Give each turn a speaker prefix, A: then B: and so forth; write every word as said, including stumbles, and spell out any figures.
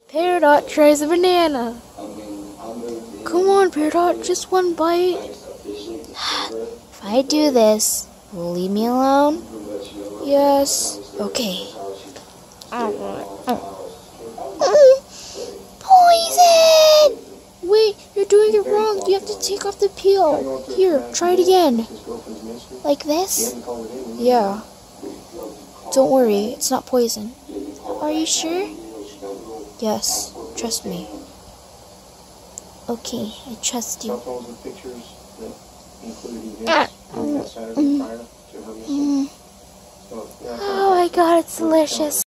A: Peridot tries a banana. Come on, Peridot, just one bite. If I do this, will you leave me alone? Yes. Okay. Poison! Wait, you're doing it wrong. You have to take off the peel. Here, try it again. Like this? Yeah. Don't worry, it's not poison. Are you sure? Yes, trust me. Okay, I trust you. Oh my god, it's delicious.